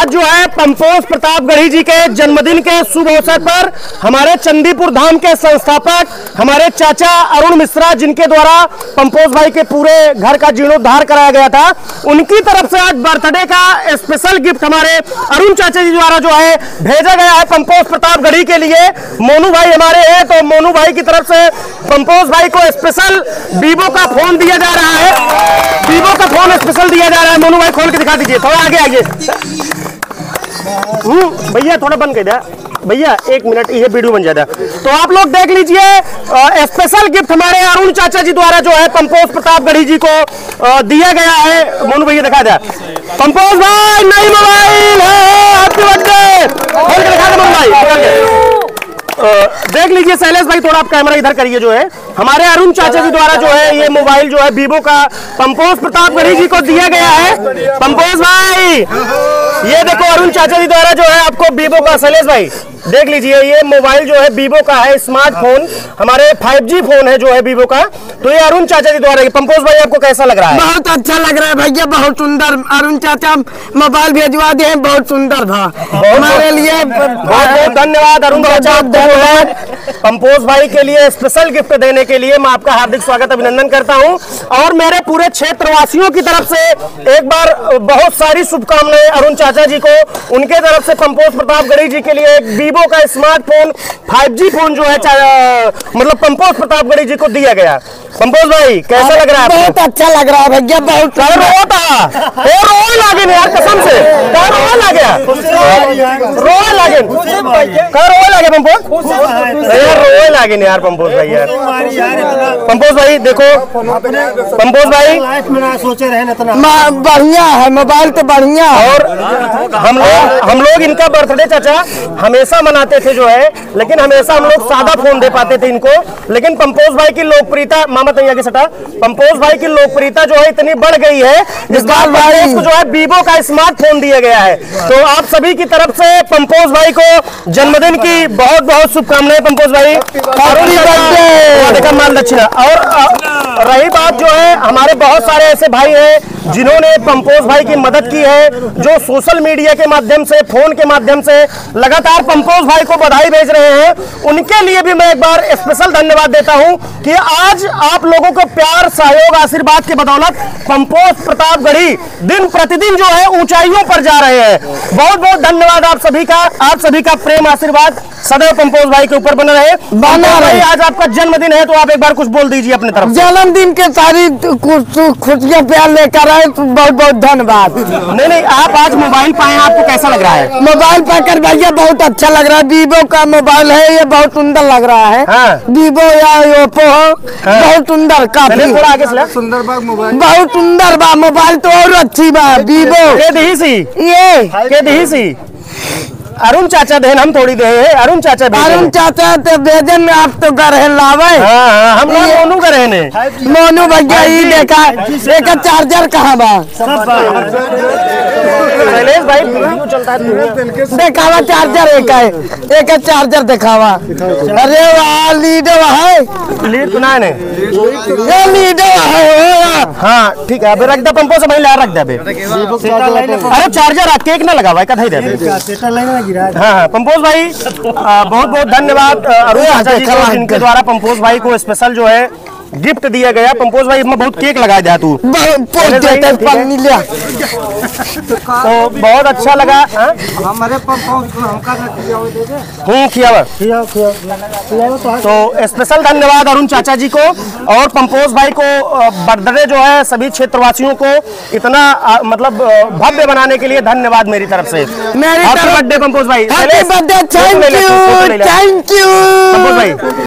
आज जो है पंपोज प्रतापगढ़ी जी के जन्मदिन के शुभ अवसर पर हमारे चंदीपुर धाम के संस्थापक हमारे चाचा अरुण मिश्रा, जिनके द्वारा पंपोज भाई के पूरे घर का जीर्णोद्धार कराया गया था, उनकी तरफ से आज बर्थडे का स्पेशल गिफ्ट हमारे अरुण चाचा जी द्वारा जो है भेजा गया है पंपोज प्रतापगढ़ी के लिए। मोनू भाई हमारे हैं, तो मोनू भाई की तरफ से पंपोज भाई को स्पेशल वीवो का फोन दिया जा रहा है। वीवो का फोन स्पेशल दिया जा रहा है। मोनू भाई खोल के दिखा दीजिए, थोड़ा आगे आइए भैया, थोड़ा बंद कर दिया भैया, 1 मिनट, ये वीडियो बन जाता। तो आप लोग देख लीजिए, स्पेशल गिफ्ट हमारे अरुण चाचा जी द्वारा जो है पंपोज प्रतापगढ़ी जी को दिया गया है। मोनू भैया दिखा दिया, पंपोज भाई नई मोबाइल है, हैप्पी बर्थडे, खोल के दिखा दे मोनू भाई। देख लीजिए शैलेश भाई, थोड़ा आप कैमरा इधर करिए। जो है हमारे अरुण चाचा जी द्वारा जो है ये मोबाइल जो है वीवो का पंपोज प्रतापगढ़ी जी को दिया गया है। पंपोज भाई ये देखो, अरुण चाचा जी द्वारा जो है आपको वीवो का, शैलेश भाई देख लीजिए, ये मोबाइल जो है वीवो का है, स्मार्टफोन, हमारे 5G फोन है जो है वीवो का। तो ये अरुण चाचा जी द्वारा। पंपोज भाई आपको कैसा लग रहा है? बहुत अच्छा लग रहा है भैया, बहुत सुंदर। अरुण चाचा मोबाइल भेजवा दिए, बहुत सुंदर था हमारे लिए। बहुत बहुत धन्यवाद अरुण चाचा, धन्यवाद पंपोज भाई के लिए स्पेशल गिफ्ट देने के लिए। मैं आपका हार्दिक स्वागत अभिनंदन करता हूं, और मेरे पूरे क्षेत्रवासियों की तरफ से एक बार बहुत सारी शुभकामनाएं अरुण चाचा जी को। उनके तरफ से पंपोज प्रतापगढ़ी जी के लिए एक वीवो का स्मार्टफोन 5G फोन जो है मतलब पंपोज प्रतापगढ़ी जी को दिया गया। पंपोज भाई कैसा लग रहा है? बहुत अच्छा लग रहा है भैया, बहुत रोए लागे यार, कसम से रोए लागे, रोए लागे, रोए लागे पंपोज, रोए लागे यार पंपोज भाई यार। पंपोज भाई देखो, पंपोज भाई सोचे रहे ना, बढ़िया है मोबाइल तो बढ़िया। और हम लोग इनका बर्थडे चाचा हमेशा मनाते थे जो है, लेकिन हमेशा हम लोग सादा फोन दे पाते थे इनको। लेकिन पंपोज भाई की लोकप्रियता, मामा तैयार के सटा, पंपोज भाई की लोकप्रियता जो है इतनी बढ़ गई है, जिस बार भाई को जो है वीवो का स्मार्टफोन दिया गया है। तो आप सभी की तरफ से पंपोज भाई को जन्मदिन की बहुत बहुत शुभकामनाएं पंपोज भाई, माल दक्षिणा। और रही बात जो है, हमारे बहुत सारे ऐसे भाई हैं जिन्होंने पंपोज भाई की मदद की है, जो सोशल मीडिया के माध्यम से, फोन के माध्यम से लगातार पंपोज भाई को बधाई भेज रहे हैं। उनके लिए भी मैं एक बार स्पेशल धन्यवाद देता हूं कि आज आप लोगों को प्यार, सहयोग, आशीर्वाद के बदौलत पंपोज प्रतापगढ़ी दिन प्रतिदिन जो है ऊंचाइयों पर जा रहे हैं। बहुत बहुत धन्यवाद आप सभी का। आप सभी का प्रेम आशीर्वाद सदैव पंपोज भाई के ऊपर बना रहे। भाई आज आपका जन्मदिन है, तो आप एक बार कुछ बोल दीजिए अपनी तरफ। जन्मदिन के सारी खुशियां प्यार लेकर आए, तो बहुत बहुत धन्यवाद। नहीं, आप आज मोबाइल पाए, आपको कैसा लग रहा है? मोबाइल पाकर भैया बहुत अच्छा लग रहा है। वीवो का मोबाइल है, ये बहुत सुंदर लग रहा है। वीवो या ओप्पो हो, बहुत सुंदर, काफी थोड़ा आगे चला, सुंदर बा मोबाइल, बहुत सुंदर बा मोबाइल, तो और अच्छी बा वीवो ये अरुण चाचा देन हम थोड़ी दे, अरुण चाचा तो भेजन में आप तो घर लावे। हम लोग मोनू करे ने, मोनू भैया ही देखा, एक चार्जर कहाँ बा? शैलेश भाई वीडियो चलता है, दिखावा चार्जर, एक चार्जर दिखावा। अरे वाह, लीडो है, लीड सुना है ये लीडो है। हाँ ठीक है, अभी रख दे पंपो से भाई, ला रख दे अभी। अरे चार्जर केक ना लगा भाई, कथाई दे। हाँ पंपोज भाई बहुत बहुत धन्यवाद अरुण चाचा जी को, जिनके द्वारा पंपोज भाई को स्पेशल जो है गिफ्ट दिया गया। पंपोज भाई इसमें बहुत केक लगा दिया तू, तो बहुत अच्छा लगा। हमारे तो स्पेशल धन्यवाद अरुण चाचा जी को और पंपोज भाई को बर्थडे जो है सभी क्षेत्रवासियों को इतना मतलब भव्य बनाने के लिए धन्यवाद मेरी तरफ से। हैप्पी बर्थडे पंपोज भाई, thank you, thank you Pampoj भाई।